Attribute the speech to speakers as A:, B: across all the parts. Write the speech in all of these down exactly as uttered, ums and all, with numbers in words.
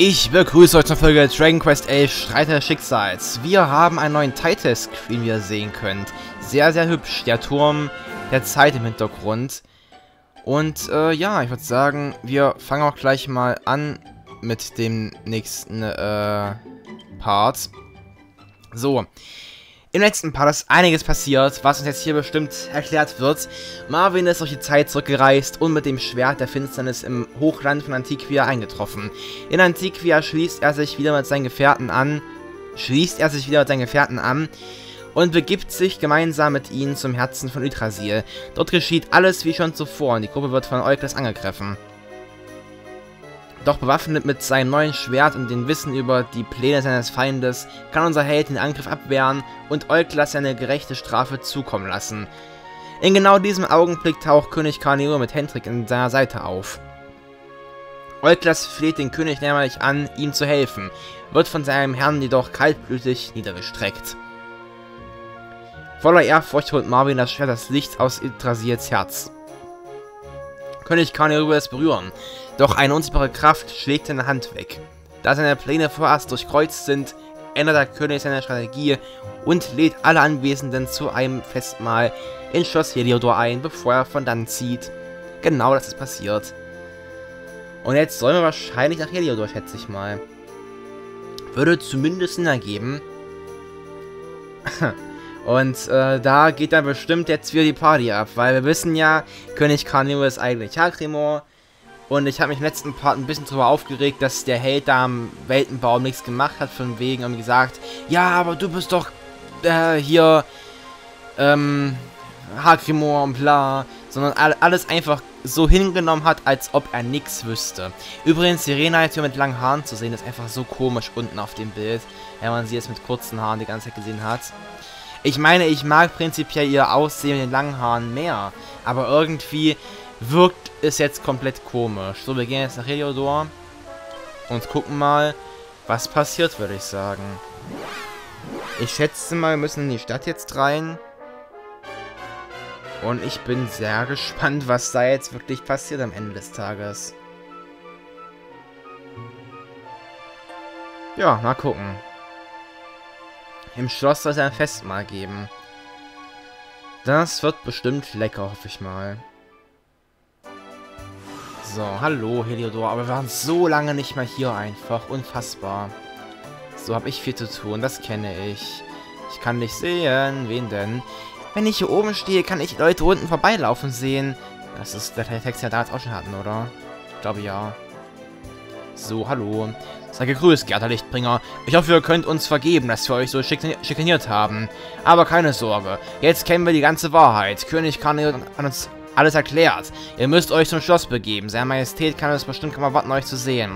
A: Ich begrüße euch zur Folge Dragon Quest elf Streiter des Schicksals. Wir haben einen neuen Title-Screen, wie ihr sehen könnt. Sehr, sehr hübsch. Der Turm der Zeit im Hintergrund. Und äh, ja, ich würde sagen, wir fangen auch gleich mal an mit dem nächsten äh, Part. So. Im letzten Part ist einiges passiert, was uns jetzt hier bestimmt erklärt wird. Marvin ist durch die Zeit zurückgereist und mit dem Schwert der Finsternis im Hochland von Antiquia eingetroffen. In Antiquia schließt er sich wieder mit seinen Gefährten an, schließt er sich wieder mit seinen Gefährten an und begibt sich gemeinsam mit ihnen zum Herzen von Yggdrasil. Dort geschieht alles wie schon zuvor und die Gruppe wird von Eukles angegriffen. Doch bewaffnet mit seinem neuen Schwert und dem Wissen über die Pläne seines Feindes, kann unser Held den Angriff abwehren und Euklas seine gerechte Strafe zukommen lassen. In genau diesem Augenblick taucht König Karneor mit Hendrik an seiner Seite auf. Euklas fleht den König nämlich an, ihm zu helfen, wird von seinem Herrn jedoch kaltblütig niedergestreckt. Voller Ehrfurcht holt Marvin das Schwert des Lichts aus Yggdrasils Herz. König Karneor will es berühren, doch eine unsichtbare Kraft schlägt seine Hand weg. Da seine Pläne vorerst durchkreuzt sind, ändert der König seine Strategie und lädt alle Anwesenden zu einem Festmahl in Schloss Heliodor ein, bevor er von dann zieht. Genau das ist passiert. Und jetzt sollen wir wahrscheinlich nach Heliodor, schätze ich mal. Würde zumindest Sinn ergeben. Und äh, da geht dann bestimmt jetzt wieder die Party ab, weil wir wissen ja, König Karneor ist eigentlich Hakrimor. Und ich habe mich im letzten Part ein bisschen darüber aufgeregt, dass der Held da am Weltenbaum nichts gemacht hat, von wegen und gesagt, ja, aber du bist doch äh, hier ähm, Hakrimor und bla, sondern alles einfach so hingenommen hat, als ob er nichts wüsste. Übrigens, Sirena jetzt hier mit langen Haaren zu sehen, ist einfach so komisch unten auf dem Bild, wenn man sie jetzt mit kurzen Haaren die ganze Zeit gesehen hat. Ich meine, ich mag prinzipiell ihr Aussehen mit den langen Haaren mehr, aber irgendwie wirkt es jetzt komplett komisch. So, wir gehen jetzt nach Heliodor und gucken mal, was passiert, würde ich sagen. Ich schätze mal, wir müssen in die Stadt jetzt rein. Und ich bin sehr gespannt, was da jetzt wirklich passiert am Ende des Tages. Ja, mal gucken. Im Schloss soll es ein Festmahl geben. Das wird bestimmt lecker, hoffe ich mal. So, hallo Heliodor, aber wir waren so lange nicht mehr hier einfach. Unfassbar. So, habe ich viel zu tun, das kenne ich. Ich kann nicht sehen, wen denn? Wenn ich hier oben stehe, kann ich Leute unten vorbeilaufen sehen. Das ist der Text, den wir damals auch schon hatten, oder? Ich glaube ja. So, hallo. Sei gegrüßt, Gerda Lichtbringer. Ich hoffe, ihr könnt uns vergeben, dass wir euch so schikaniert haben. Aber keine Sorge, jetzt kennen wir die ganze Wahrheit. König Karneor hat uns alles erklärt. Ihr müsst euch zum Schloss begeben. Seine Majestät kann es bestimmt kaum erwarten, euch zu sehen.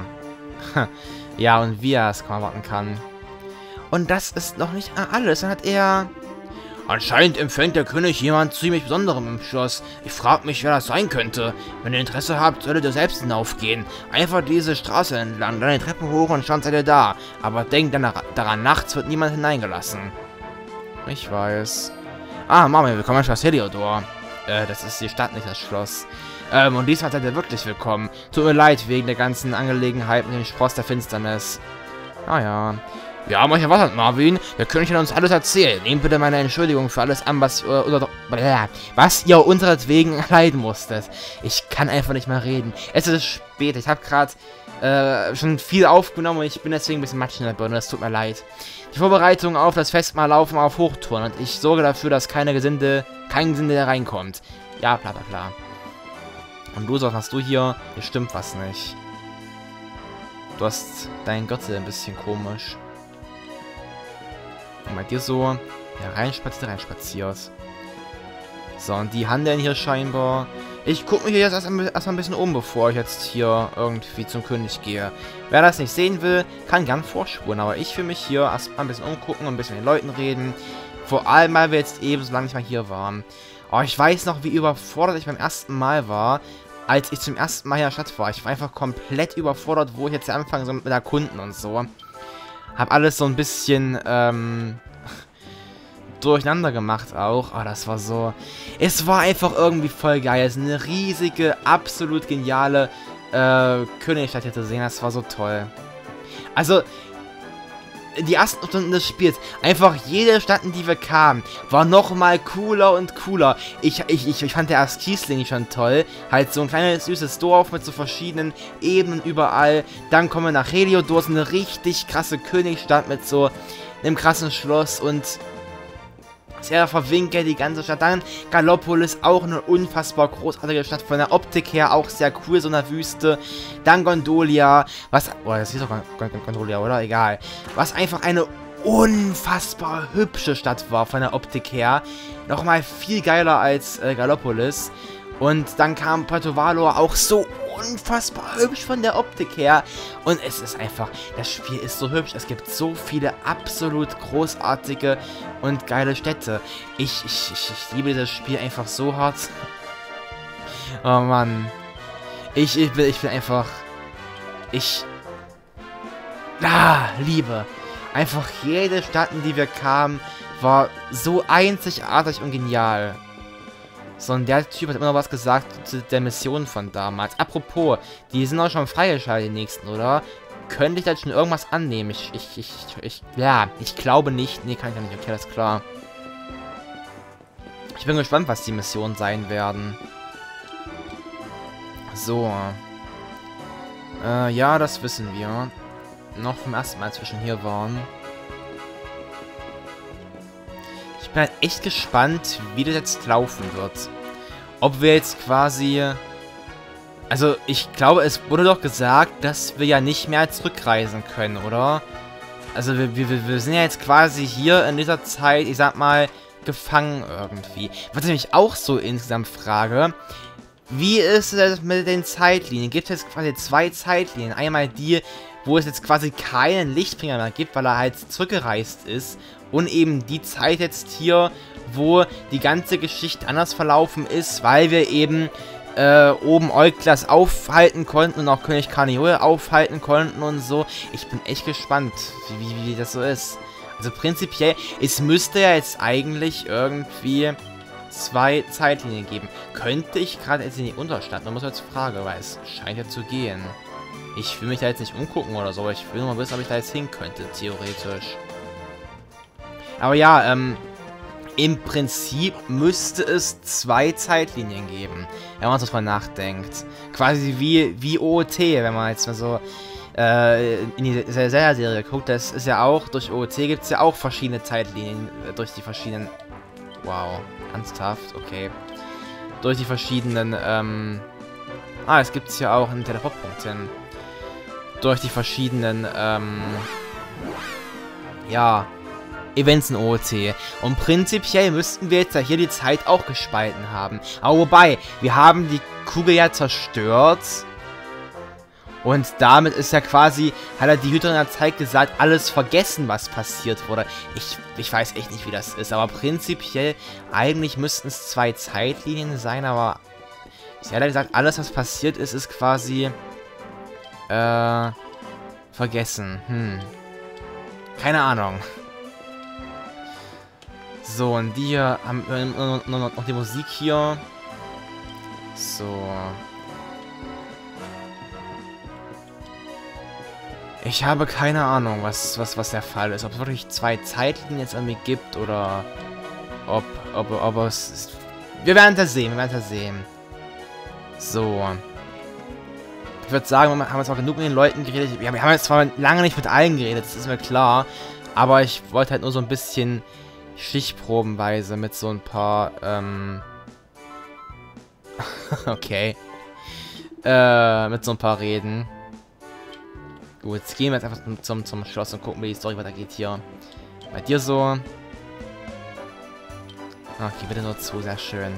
A: Ja, und wie er es kaum erwarten kann. Und das ist noch nicht alles. Dann hat er... Anscheinend empfängt der König jemand ziemlich Besonderem im Schloss. Ich frage mich, wer das sein könnte. Wenn ihr Interesse habt, solltet ihr selbst hinaufgehen. Einfach diese Straße entlang, dann die Treppe hoch und schon seid ihr da. Aber denkt dann daran, nachts wird niemand hineingelassen. Ich weiß. Ah, Mama, willkommen in Schloss Heliodor. Äh, das ist die Stadt, nicht das Schloss. Ähm, und diesmal seid ihr wirklich willkommen. Tut mir leid wegen der ganzen Angelegenheit mit dem Spross der Finsternis. Ah ja. Wir haben euch erwartet, Marvin. Der König hat uns alles erzählt. Nehmt bitte meine Entschuldigung für alles an, was, äh, oder, was ihr unseretwegen leiden musstet. Ich kann einfach nicht mehr reden. Es ist spät. Ich habe gerade äh, schon viel aufgenommen und ich bin deswegen ein bisschen matschig in der Birne. Das tut mir leid. Die Vorbereitungen auf das Festmahl laufen auf Hochtouren und ich sorge dafür, dass keine Gesinde, kein Gesinde da reinkommt. Ja, bla bla bla. Und du, was machst du hier? Hier stimmt was nicht. Du hast deinen Gürtel ein bisschen komisch. Und bei dir so, ja, reinspaziert, reinspaziert. So, und die handeln hier scheinbar. Ich gucke mich hier jetzt erstmal erst ein bisschen um, bevor ich jetzt hier irgendwie zum König gehe. Wer das nicht sehen will, kann gern vorspulen. Aber ich will mich hier erstmal ein bisschen umgucken und ein bisschen mit den Leuten reden. Vor allem, weil wir jetzt eben so lange nicht mal hier waren. Aber ich weiß noch, wie überfordert ich beim ersten Mal war, als ich zum ersten Mal hier in der Stadt war. Ich war einfach komplett überfordert, wo ich jetzt anfange so mit Erkunden und so. Hab alles so ein bisschen, ähm, durcheinander gemacht auch. Oh, das war so... Es war einfach irgendwie voll geil. Es ist eine riesige, absolut geniale äh, Königstadt hier zu sehen. Das war so toll. Also, die ersten Stunden des Spiels, einfach jede Stadt, in die wir kamen, war nochmal cooler und cooler. Ich, ich, ich, ich fand der erst Kiesling schon toll. Halt so ein kleines, süßes Dorf mit so verschiedenen Ebenen überall. Dann kommen wir nach Heliodor, so eine richtig krasse Königsstadt mit so einem krassen Schloss und sehr verwinkelt, die ganze Stadt. Dann Gallopolis, auch eine unfassbar großartige Stadt, von der Optik her auch sehr cool, so eine Wüste. Dann Gondolia, was, oh, das ist doch Gondolia, oder? Egal. Was einfach eine unfassbar hübsche Stadt war, von der Optik her. Nochmal viel geiler als äh, Gallopolis. Und dann kam Puerto Valor, auch so unfassbar hübsch von der Optik her. Und es ist einfach, das Spiel ist so hübsch. Es gibt so viele absolut großartige und geile Städte. Ich, ich, ich, ich liebe das Spiel einfach so hart. Oh Mann. Ich, ich, bin, ich bin einfach... Ich... Ah, liebe. Einfach jede Stadt, in die wir kamen, war so einzigartig und genial. So, und der Typ hat immer noch was gesagt zu der Mission von damals. Apropos, die sind auch schon freigeschaltet, die nächsten, oder? Könnte ich da schon irgendwas annehmen? Ich, ich, ich, ich, ja, ich glaube nicht. Nee, kann ich ja nicht. Okay, das ist klar. Ich bin gespannt, was die Missionen sein werden. So. Äh, ja, das wissen wir. Noch vom ersten Mal, als wir schon hier waren. Ich bin halt echt gespannt, wie das jetzt laufen wird. Ob wir jetzt quasi... Also, ich glaube, es wurde doch gesagt, dass wir ja nicht mehr zurückreisen können, oder? Also, wir, wir, wir sind ja jetzt quasi hier in dieser Zeit, ich sag mal, gefangen irgendwie. Was ich mich auch so insgesamt frage, wie ist es mit den Zeitlinien? Gibt es jetzt quasi zwei Zeitlinien? Einmal die, wo es jetzt quasi keinen Lichtbringer mehr gibt, weil er halt zurückgereist ist. Und eben die Zeit jetzt hier, wo die ganze Geschichte anders verlaufen ist, weil wir eben äh, oben Euklas aufhalten konnten und auch König Carniol aufhalten konnten und so. Ich bin echt gespannt, wie, wie, wie das so ist. Also prinzipiell, es müsste ja jetzt eigentlich irgendwie zwei Zeitlinien geben. Könnte ich gerade jetzt in die Unterstadt? Man muss jetzt fragen, weil es scheint ja zu gehen. Ich will mich da jetzt nicht umgucken oder so, aber ich will nur mal wissen, ob ich da jetzt hin könnte, theoretisch. Aber ja, ähm, im Prinzip müsste es zwei Zeitlinien geben, wenn man so mal nachdenkt. Quasi wie, wie O O T, wenn man jetzt mal so äh, in die Zelda-Serie guckt. Das ist ja auch, durch O O T gibt es ja auch verschiedene Zeitlinien, äh, durch die verschiedenen... Wow, ernsthaft, okay. Durch die verschiedenen, ähm... Ah, es gibt ja auch einen Teleportpunkt hin. Durch die verschiedenen, ähm... ja... Events in O O T. Und prinzipiell müssten wir jetzt ja hier die Zeit auch gespalten haben. Aber wobei, wir haben die Kugel ja zerstört. Und damit ist ja quasi, hat er die Hüterin der Zeit gesagt, alles vergessen, was passiert wurde. Ich, ich weiß echt nicht, wie das ist. Aber prinzipiell, eigentlich müssten es zwei Zeitlinien sein. Aber ich hätte gesagt, alles, was passiert ist, ist quasi äh, vergessen. Hm. Keine Ahnung. So, und die hier haben noch, noch, noch die Musik hier. So. Ich habe keine Ahnung, was, was, was der Fall ist. Ob es wirklich zwei Zeitlinien jetzt irgendwie gibt oder ob, ob, ob es... Ist. Wir werden das sehen, wir werden das sehen. So. Ich würde sagen, wir haben jetzt auch genug mit den Leuten geredet. Wir haben jetzt zwar lange nicht mit allen geredet, das ist mir klar. Aber ich wollte halt nur so ein bisschen... stichprobenweise mit so ein paar, ähm... okay. Äh, mit so ein paar Reden. Gut, jetzt gehen wir jetzt einfach zum, zum Schloss und gucken, wie die Story weitergeht hier. Bei dir so. Okay, bitte nur zu, sehr schön.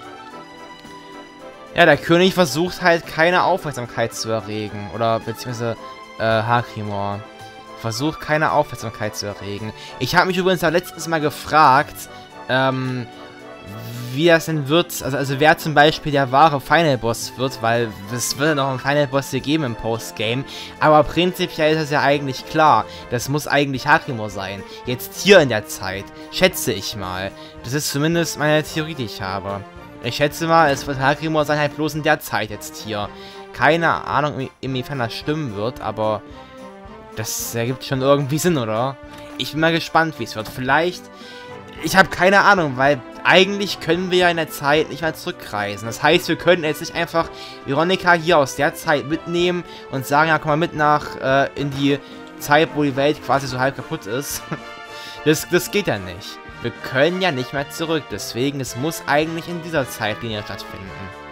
A: Ja, der König versucht halt keine Aufmerksamkeit zu erregen. Oder beziehungsweise, äh, Hakrimor. Versucht keine Aufmerksamkeit zu erregen. Ich habe mich übrigens ja letztens mal gefragt, ähm, wie das denn wird, also, also wer zum Beispiel der wahre Final Boss wird, weil es wird ja noch einen Final Boss hier geben im Postgame, aber prinzipiell ist es ja eigentlich klar, das muss eigentlich Hakrimor sein, jetzt hier in der Zeit, schätze ich mal. Das ist zumindest meine Theorie, die ich habe. Ich schätze mal, es wird Hakrimor sein, halt bloß in der Zeit jetzt hier. Keine Ahnung, inwiefern das stimmen wird, aber... Das ergibt schon irgendwie Sinn, oder? Ich bin mal gespannt, wie es wird. Vielleicht... Ich habe keine Ahnung, weil eigentlich können wir ja in der Zeit nicht mehr zurückreisen. Das heißt, wir können jetzt nicht einfach Veronica hier aus der Zeit mitnehmen und sagen, ja, komm mal mit nach äh, in die Zeit, wo die Welt quasi so halb kaputt ist. Das, das geht ja nicht. Wir können ja nicht mehr zurück. Deswegen, es muss eigentlich in dieser Zeitlinie stattfinden.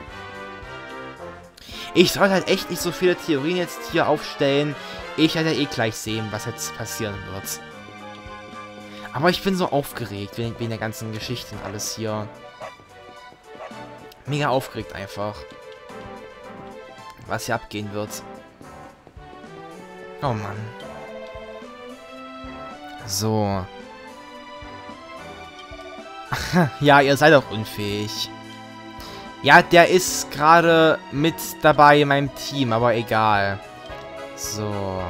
A: Ich sollte halt echt nicht so viele Theorien jetzt hier aufstellen. Ich werde ja eh gleich sehen, was jetzt passieren wird. Aber ich bin so aufgeregt wegen, wegen der ganzen Geschichte und alles hier. Mega aufgeregt einfach. Was hier abgehen wird. Oh Mann. So. Ja, ihr seid auch unfähig. Ja, der ist gerade mit dabei in meinem Team, aber egal. So.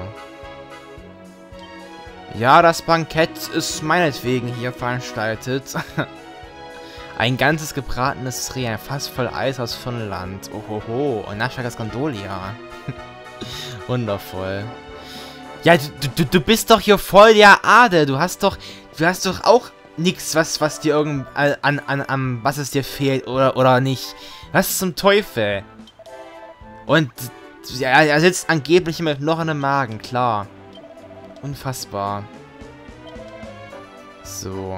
A: Ja, das Bankett ist meinetwegen hier veranstaltet. Ein ganzes gebratenes Reh, ein Fass voll Eis aus Finnland. Ohoho, und Nashakas Gondolia. Wundervoll. Ja, du, du, du bist doch hier voll der Adel. Du hast doch, du hast doch auch nichts, was, was dir irgend, an, an, an, was es dir fehlt oder, oder nicht. Was zum Teufel? Und, ja, er sitzt angeblich mit noch in dem Magen, klar. Unfassbar. So.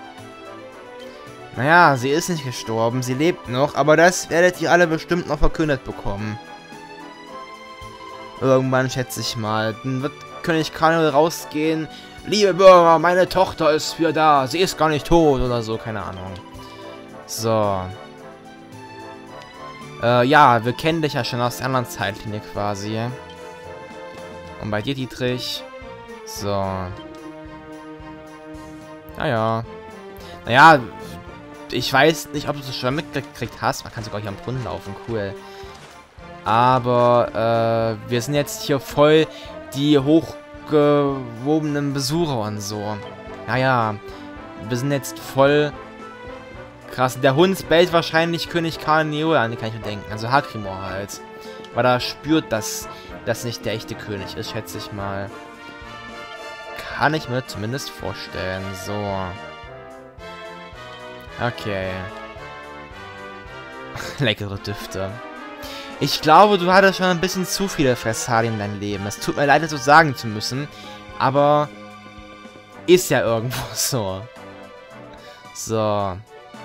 A: Naja, sie ist nicht gestorben, sie lebt noch, aber das werdet ihr alle bestimmt noch verkündet bekommen. Irgendwann, schätze ich mal. Dann wird König Karneval rausgehen. Liebe Bürger, meine Tochter ist wieder da. Sie ist gar nicht tot oder so, keine Ahnung. So. Äh, ja, wir kennen dich ja schon aus der anderen Zeitlinie quasi. Und bei dir, Dietrich... So. Naja. Naja, ich weiß nicht, ob du es schon mitgekriegt hast. Man kann sogar hier am Brunnen laufen, cool. Aber, äh, wir sind jetzt hier voll die hochgewobenen Besucher und so. Naja, wir sind jetzt voll krass. Der Hund bellt wahrscheinlich König Karneval an, kann ich mir denken. Also Hakrimor halt. Weil er spürt, dass das nicht der echte König ist, schätze ich mal. Kann ich mir zumindest vorstellen. So. Okay. Leckere Düfte. Ich glaube, du hattest schon ein bisschen zu viele Fressalien in deinem Leben. Es tut mir leid, das so sagen zu müssen. Aber ist ja irgendwo so. So.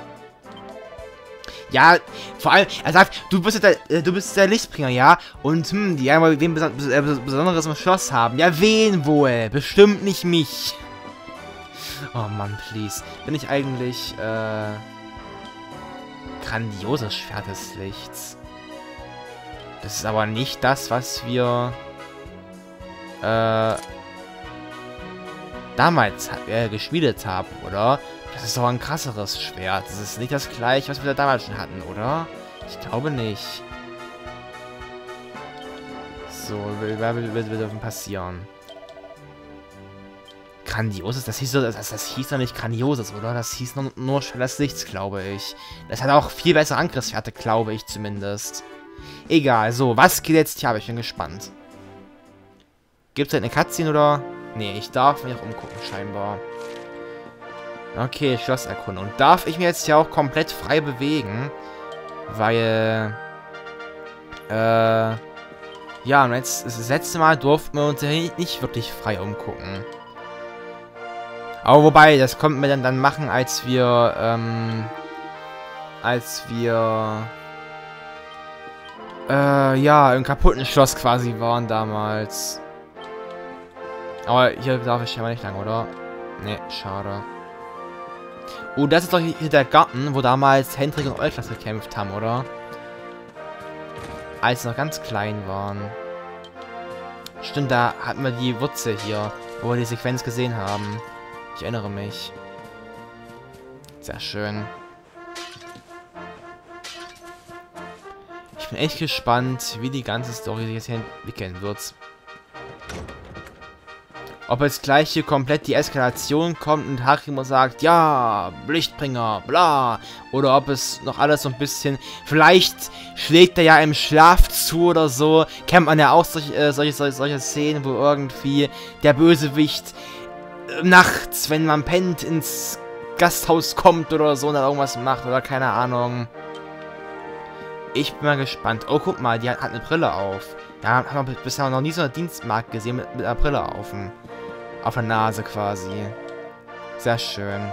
A: Ja, vor allem, er sagt, du bist der, äh, du bist der Lichtbringer, ja? Und, hm, die einmal wen Bes Bes äh, Besonderes im Schloss haben. Ja, wen wohl? Bestimmt nicht mich. Oh Mann, please. Bin ich eigentlich, äh... grandioses Schwert des Lichts. Das ist aber nicht das, was wir, äh... damals äh, geschmiedet haben, oder? Das ist doch ein krasseres Schwert. Das ist nicht das gleiche, was wir da damals schon hatten, oder? Ich glaube nicht. So, was wird davon passieren? Grandioses? Das hieß, das, das hieß doch nicht Grandioses, oder? Das hieß nur, nur Schwert des Lichts, glaube ich. Das hat auch viel bessere Angriffswerte, glaube ich zumindest. Egal, so, was geht jetzt hier? Aber ich bin gespannt. Gibt es eine Cutscene, oder? Nee, ich darf mich auch umgucken, scheinbar. Okay, Schlosserkundung. Und darf ich mir jetzt ja auch komplett frei bewegen? Weil... Äh... Ja, und jetzt, das letzte Mal durften wir uns ja nicht wirklich frei umgucken. Aber wobei, das konnten wir dann, dann machen, als wir... Ähm... Als wir... Äh, ja, im kaputten Schloss quasi waren damals. Aber hier darf ich ja mal nicht lang, oder? Ne, schade. Oh, das ist doch hier der Garten, wo damals Hendrik und Euklas gekämpft haben, oder? Als sie noch ganz klein waren. Stimmt, da hatten wir die Wurzel hier, wo wir die Sequenz gesehen haben. Ich erinnere mich. Sehr schön. Ich bin echt gespannt, wie die ganze Story sich jetzt hier entwickeln wird. Ob jetzt gleich hier komplett die Eskalation kommt und Harimo sagt, ja, Lichtbringer, bla. Oder ob es noch alles so ein bisschen... Vielleicht schlägt er ja im Schlaf zu oder so. Kennt man ja auch solche, äh, solche, solche, solche Szenen, wo irgendwie der Bösewicht äh, nachts, wenn man pennt, ins Gasthaus kommt oder so und dann irgendwas macht oder keine Ahnung. Ich bin mal gespannt. Oh, guck mal, die hat, hat eine Brille auf. Ja, haben wir bisher noch nie so eine Dienstmarkt gesehen mit, mit einer Brille auf, dem, auf der Nase quasi. Sehr schön.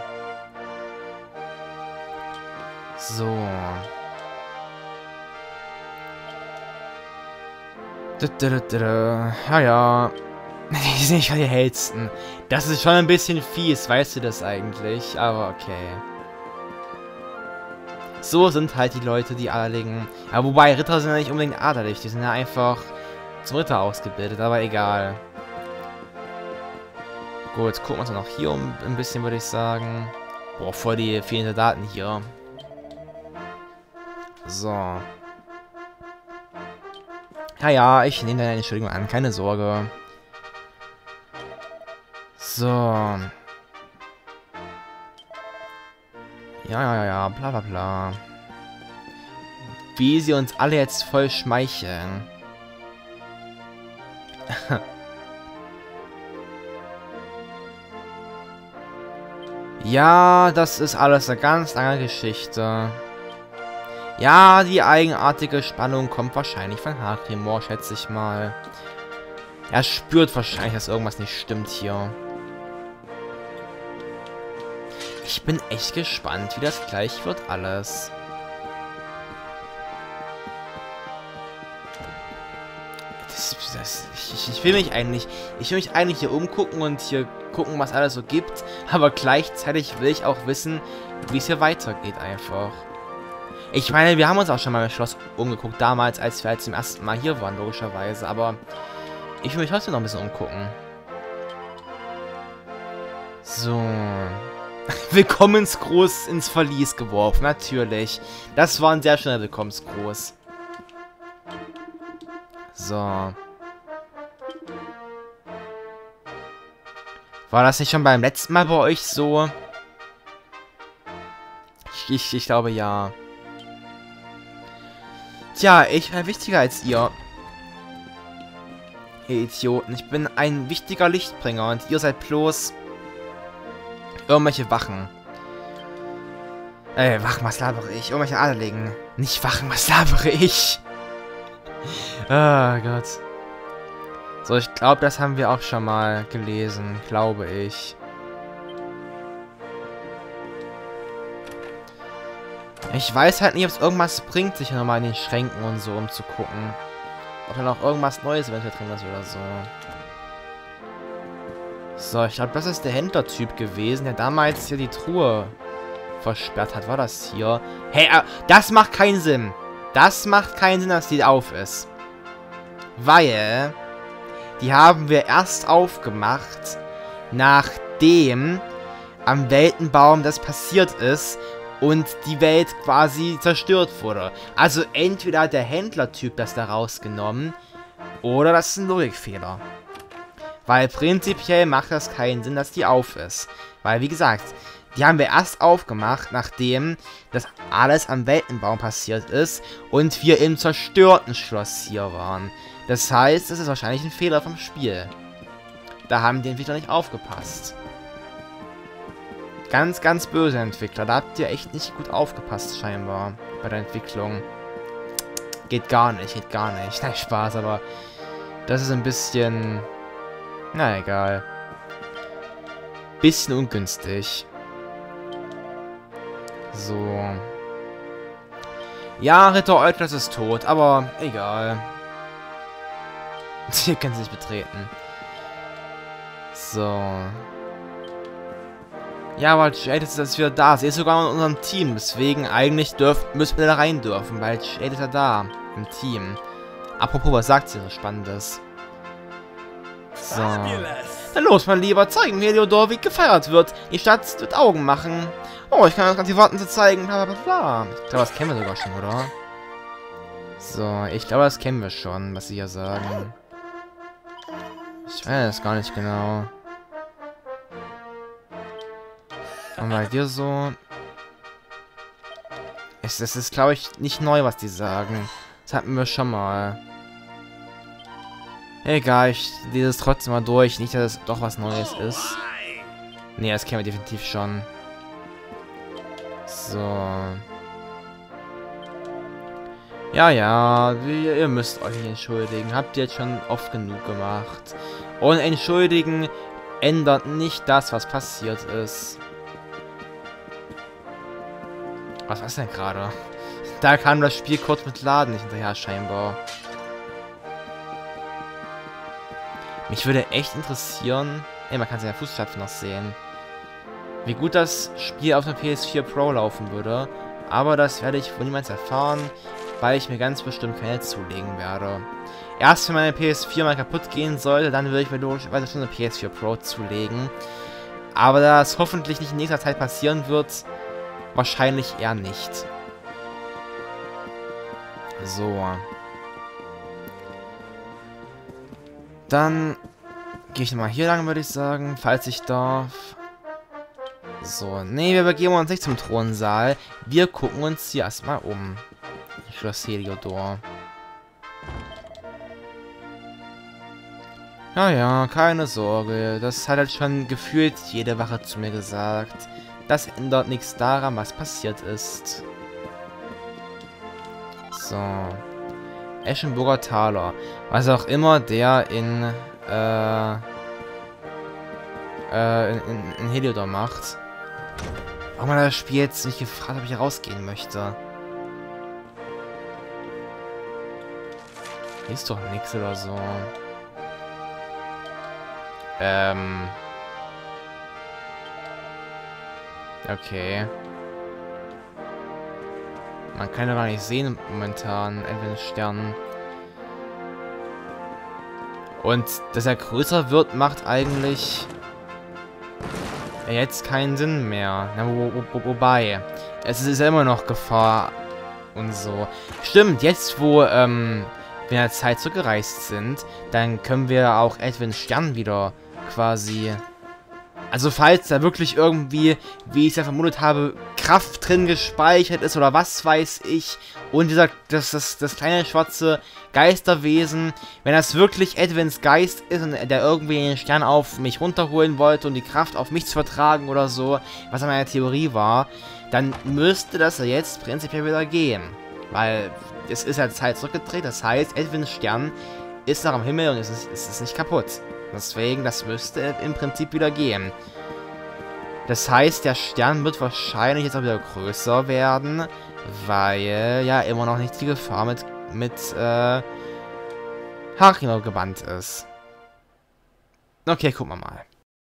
A: So. Ja, ja. Die sind nicht die hellsten. Das ist schon ein bisschen fies, weißt du das eigentlich? Aber okay. So sind halt die Leute, die Adeligen. Ja, wobei, Ritter sind ja nicht unbedingt adelig. Die sind ja einfach zum Ritter ausgebildet, aber egal. Gut, gucken wir uns noch hier um ein bisschen, würde ich sagen. Boah, voll die vielen Daten hier. So. Ja, ja, ich nehme deine Entschuldigung an, keine Sorge. So. Ja, ja, ja, bla bla bla. Wie sie uns alle jetzt voll schmeicheln. Ja, das ist alles eine ganz lange Geschichte. Ja, die eigenartige Spannung kommt wahrscheinlich von Harimo, schätze ich mal. Er spürt wahrscheinlich, dass irgendwas nicht stimmt hier. Ich bin echt gespannt, wie das gleich wird alles. Das, das, ich, ich will mich eigentlich, ich will mich eigentlich hier umgucken und hier gucken, was alles so gibt. Aber gleichzeitig will ich auch wissen, wie es hier weitergeht einfach. Ich meine, wir haben uns auch schon mal im Schloss umgeguckt, damals, als wir halt zum ersten Mal hier waren, logischerweise. Aber ich will mich trotzdem noch ein bisschen umgucken. So. Willkommensgruß ins Verlies geworfen, natürlich. Das war ein sehr schöner Willkommensgruß. So. War das nicht schon beim letzten Mal bei euch so? Ich, ich, ich glaube ja. Tja, ich bin wichtiger als ihr. Ihr Idioten. Ich bin ein wichtiger Lichtbringer und ihr seid bloß irgendwelche Wachen. Äh, Wachen, was labere ich? Irgendwelche Adeligen. Nicht Wachen, was labere ich? Ah, Gott. So, ich glaube, das haben wir auch schon mal gelesen, glaube ich. Ich weiß halt nicht, ob es irgendwas bringt, sich nochmal in den Schränken und so umzugucken. Ob da noch irgendwas Neues eventuell drin ist oder so. So, ich glaube, das ist der Händlertyp gewesen, der damals hier die Truhe versperrt hat. War das hier? Hey, äh, das macht keinen Sinn. Das macht keinen Sinn, dass die auf ist. Weil die haben wir erst aufgemacht, nachdem am Weltenbaum das passiert ist und die Welt quasi zerstört wurde. Also entweder hat der Händlertyp das da rausgenommen oder das ist ein Logikfehler. Weil prinzipiell macht das keinen Sinn, dass die auf ist. Weil, wie gesagt, die haben wir erst aufgemacht, nachdem das alles am Weltenbaum passiert ist und wir im zerstörten Schloss hier waren. Das heißt, es ist wahrscheinlich ein Fehler vom Spiel. Da haben die Entwickler nicht aufgepasst. Ganz, ganz böse Entwickler. Da habt ihr echt nicht gut aufgepasst, scheinbar, bei der Entwicklung. Geht gar nicht, geht gar nicht. Nein, Spaß, aber das ist ein bisschen... Na, egal. Bisschen ungünstig. So. Ja, Ritter Eutlas ist tot, aber egal. Hier können sie nicht betreten. So. Ja, aber Jade ist jetzt wieder da. Sie ist sogar in unserem Team. Deswegen eigentlich dürft, müssen wir da rein dürfen, weil Jade ist ja da. Im Team. Apropos, was sagt sie so Spannendes? So. Na los, mein Lieber, zeigen wir Heliodor, wie gefeiert wird. Die Stadt wird Augen machen. Oh, ich kann das gar nicht warten zu zeigen. Bla bla bla. Ich glaube, das kennen wir sogar schon, oder? So, ich glaube, das kennen wir schon, was sie hier sagen. Ich weiß es gar nicht genau. Und bei dir so... Es, es ist, glaube ich, nicht neu, was die sagen. Das hatten wir schon mal. Egal, ich lese es trotzdem mal durch. Nicht, dass es doch was Neues ist. Nee, das kennen wir definitiv schon. So. Ja, ja, ihr, ihr müsst euch nicht entschuldigen. Habt ihr jetzt schon oft genug gemacht. Und entschuldigen ändert nicht das, was passiert ist. Was war's denn gerade? Da kam das Spiel kurz mit Laden nicht hinterher, scheinbar. Mich würde echt interessieren... Ey, man kann es in der Fußstapfen noch sehen. Wie gut das Spiel auf der P S vier Pro laufen würde. Aber das werde ich wohl niemals erfahren, weil ich mir ganz bestimmt keine zulegen werde. Erst wenn meine P S vier mal kaputt gehen sollte, dann würde ich mir logischerweise schon eine P S vier Pro zulegen. Aber da es hoffentlich nicht in nächster Zeit passieren wird, wahrscheinlich eher nicht. So. Dann gehe ich mal hier lang, würde ich sagen, falls ich darf. So, nee, wir begeben uns nicht zum Thronsaal. Wir gucken uns hier erstmal um. Schloss Heliodor. Ja, ja, keine Sorge. Das hat halt schon gefühlt jede Wache zu mir gesagt. Das ändert nichts daran, was passiert ist. So. Eschenburger Taler. Was auch immer der in, äh, äh, in, in, in Heliodor macht. Warum hat das Spiel jetzt nicht gefragt, ob ich rausgehen möchte? Hier ist doch nichts oder so. Ähm. Okay. Man kann ja gar nicht sehen momentan, entweder Sternen. Und dass er größer wird, macht eigentlich jetzt keinen Sinn mehr. Na, wo, wo, wobei, es ist ja immer noch Gefahr und so. Stimmt, jetzt wo ähm, wir in der Zeit zurückgereist sind, dann können wir auch Edwin Stern wieder quasi... Also falls da wirklich irgendwie, wie ich es ja vermutet habe, Kraft drin gespeichert ist oder was weiß ich. Und dieser, das, das, das kleine schwarze Geisterwesen, wenn das wirklich Edwins Geist ist und der irgendwie den Stern auf mich runterholen wollte und die Kraft auf mich zu vertragen oder so, was an meiner Theorie war, dann müsste das ja jetzt prinzipiell wieder gehen. Weil es ist ja Zeit zurückgedreht, das heißt, Edwins Stern ist noch am Himmel und es ist, es ist nicht kaputt. Deswegen, das müsste im Prinzip wieder gehen. Das heißt, der Stern wird wahrscheinlich jetzt auch wieder größer werden, weil ja immer noch nicht die Gefahr mit, mit äh, Harimo gebannt ist. Okay, gucken wir mal.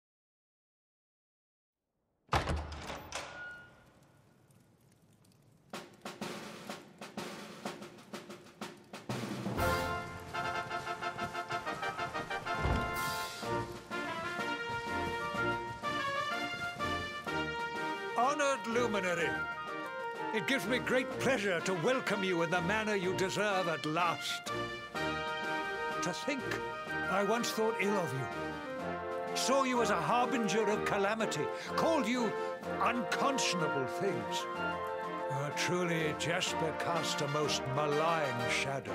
B: Honored Luminary, it gives me great pleasure to welcome you in the manner you deserve at last. To think, I once thought ill of you, saw you as a harbinger of calamity, called you unconscionable things. Uh, truly, Jasper cast a most malign shadow.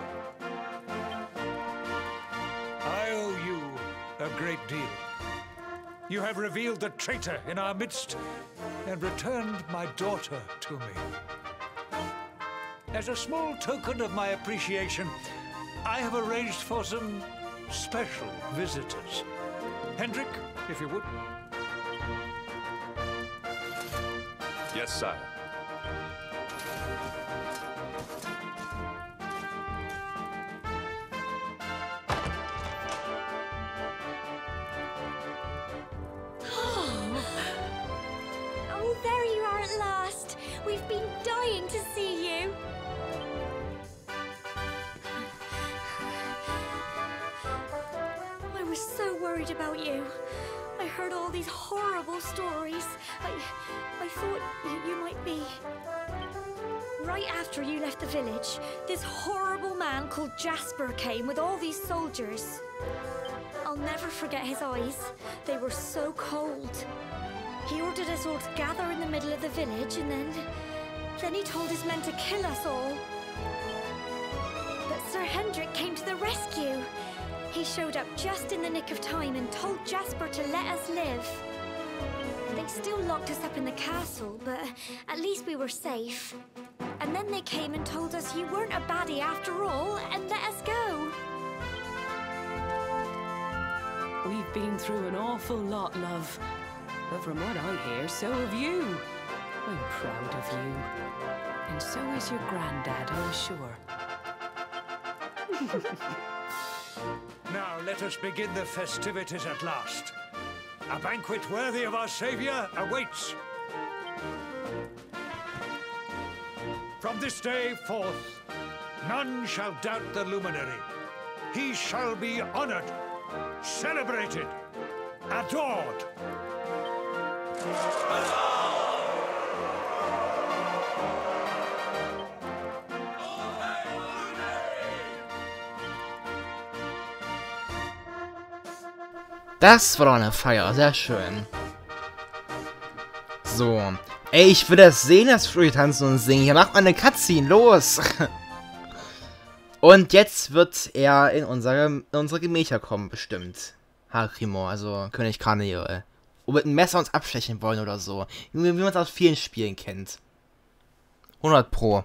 B: I owe you a great deal. You have revealed the traitor in our midst and returned my daughter to me. As a small token of my appreciation, I have arranged for some special visitors. Hendrik, if you would.
C: Yes, sire.
D: We've been dying to see you. I was so worried about you. I heard all these horrible stories. I, I thought you, you might be... Right after you left the village, this horrible man called Jasper came with all these soldiers. I'll never forget his eyes. They were so cold. He ordered us all to gather in the middle of the village, and then... Then he told his men to kill us all. But Sir Hendrik came to the rescue. He showed up just in the nick of time and told Jasper to let us live. They still locked us up in the castle, but at least we were safe. And then they came and told us you weren't a baddie after all, and let us go.
E: We've been through an awful lot, love. But from what I hear, so have you. I'm proud of you. And so is your granddad, I'm sure.
B: Now let us begin the festivities at last. A banquet worthy of our savior awaits. From this day forth, none shall doubt the luminary. He shall be honored, celebrated, adored.
A: Das war doch eine Feier, sehr schön. So. Ey, ich will das sehen, das Flurry tanzen und singen. Hier, mach mal eine Cutscene, los! Und jetzt wird er in unsere, in unsere Gemächer kommen, bestimmt. Hakrimo, also König Karneol. Und mit einem Messer uns abstechen wollen oder so. Wie, wie man es aus vielen Spielen kennt. hundert Pro.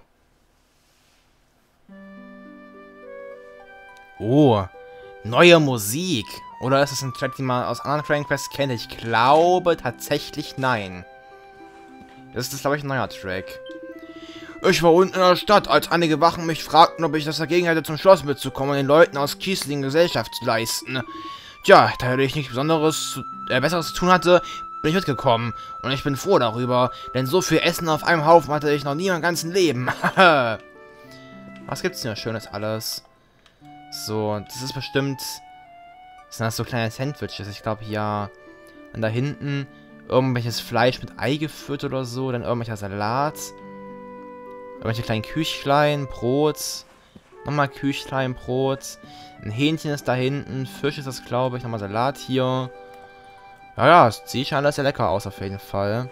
A: Oh, neue Musik. Oder ist das ein Track, den man aus anderen Dragon Quest kennt? Ich glaube tatsächlich nein. Das ist, glaube ich, ein neuer Track. Ich war unten in der Stadt, als einige Wachen mich fragten, ob ich das dagegen hätte, zum Schloss mitzukommen und den Leuten aus Kiesling Gesellschaft zu leisten. Tja, da ich nichts Besonderes, äh, Besseres zu tun hatte, bin ich mitgekommen. Und ich bin froh darüber, denn so viel Essen auf einem Haufen hatte ich noch nie im ganzen Leben. Was gibt's denn da Schönes alles? So, das ist bestimmt... Das sind das so kleine Sandwiches. Ich glaube, ja. Und da hinten irgendwelches Fleisch mit Ei gefüllt oder so. Dann irgendwelcher Salat. Irgendwelche kleinen Küchlein, Brot. Nochmal Küchlein, Brot. Ein Hähnchen ist da hinten. Fisch ist das, glaube ich. Nochmal Salat hier. Ja, ja, es sieht schon alles sehr lecker aus, auf jeden Fall.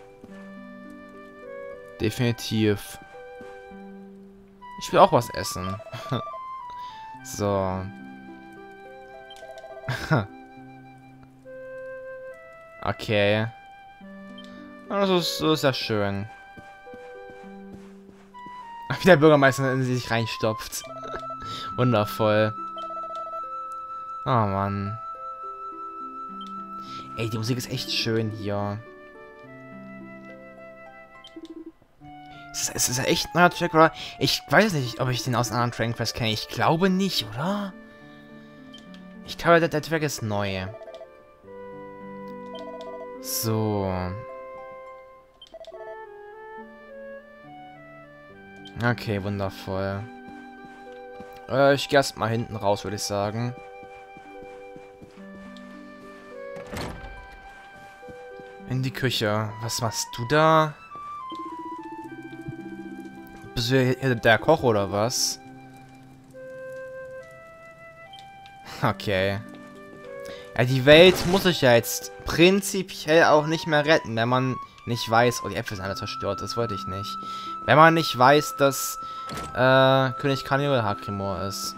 A: Definitiv. Ich will auch was essen. So. Okay. Das ist, das ist ja schön. Wie der Bürgermeister in sich reinstopft. Wundervoll. Oh Mann. Ey, die Musik ist echt schön hier. Ist das, ist das echt ein neuer Track, oder? Ich weiß nicht, ob ich den aus einem anderen Dragon Quest kenne. Ich glaube nicht, oder? Ich glaube, der, der Track ist neu. So. Okay, wundervoll. Äh, ich gehe erstmal hinten raus, würde ich sagen. In die Küche. Was machst du da? Bist du hier der Koch oder was? Okay. Ja, die Welt muss ich ja jetzt prinzipiell auch nicht mehr retten, wenn man nicht weiß... Oh, die Äpfel sind alle zerstört, das wollte ich nicht. Wenn man nicht weiß, dass äh, König Karneol Hakrimo ist.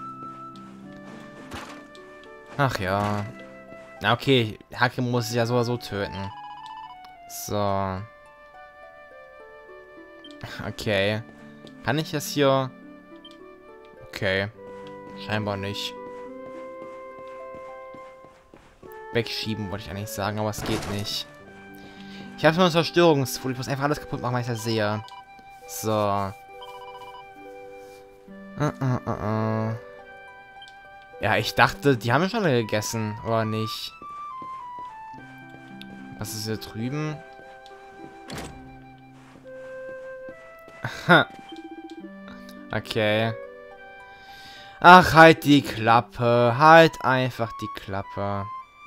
A: Ach ja. Na okay, Hakrimo muss ich ja so oder so töten. So. Okay. Kann ich das hier... Okay. Scheinbar nicht. Wegschieben, wollte ich eigentlich sagen, aber es geht nicht. Ich habe nur eine Zerstörungsfolie. Ich muss einfach alles kaputt machen, weil ich das sehe. So. Uh, uh, uh, uh. Ja, ich dachte, die haben ja schon alle gegessen, oder nicht? Was ist hier drüben? Okay. Ach, halt die Klappe. Halt einfach die Klappe.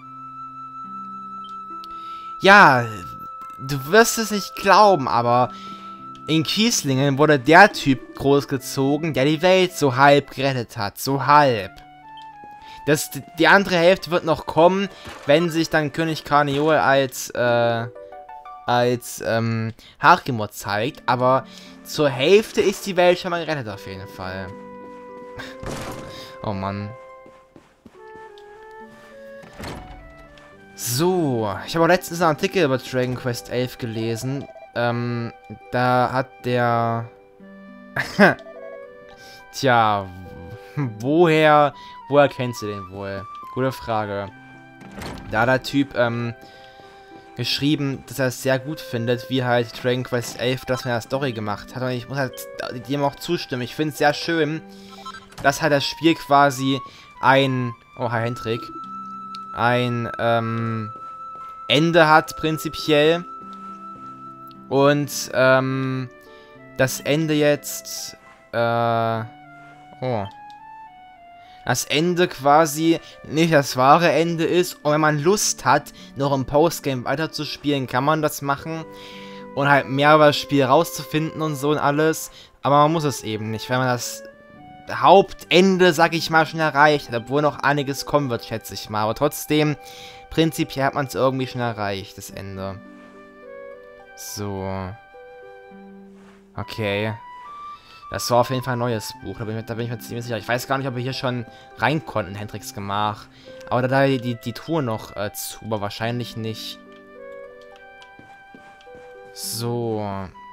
A: Ja, du wirst es nicht glauben, aber in Kieslingen wurde der Typ großgezogen, der die Welt so halb gerettet hat. So halb. Das, die andere Hälfte wird noch kommen, wenn sich dann König Karneol als, äh, als ähm, Hakimod zeigt, aber zur Hälfte ist die Welt schon mal gerettet auf jeden Fall. Oh Mann. So, ich habe auch letztens einen Artikel über Dragon Quest elf gelesen. Ähm, da hat der... Tja, woher, woher kennst du den wohl? Gute Frage. Da hat der Typ, ähm, geschrieben, dass er es sehr gut findet, wie halt Dragon Quest elf das mit der Story gemacht hat. Und ich muss halt dem auch zustimmen. Ich finde es sehr schön, dass halt das Spiel quasi ein... Oh, hi Hendrik. Ein, ähm, Ende hat, prinzipiell. Und, ähm, das Ende jetzt, äh, oh. Das Ende quasi nicht das wahre Ende ist. Und wenn man Lust hat, noch im Postgame weiterzuspielen, kann man das machen. Und halt mehr über das Spiel rauszufinden und so und alles. Aber man muss es eben nicht, wenn man das Hauptende, sag ich mal, schon erreicht hat. Obwohl noch einiges kommen wird, schätze ich mal. Aber trotzdem, prinzipiell hat man es irgendwie schon erreicht, das Ende. So. Okay. Das war auf jeden Fall ein neues Buch, da bin ich, da bin ich mir ziemlich sicher. Ich weiß gar nicht, ob wir hier schon rein konnten in Hendriks Gemach. Aber da die, die, die Tour noch äh, zu, aber wahrscheinlich nicht. So.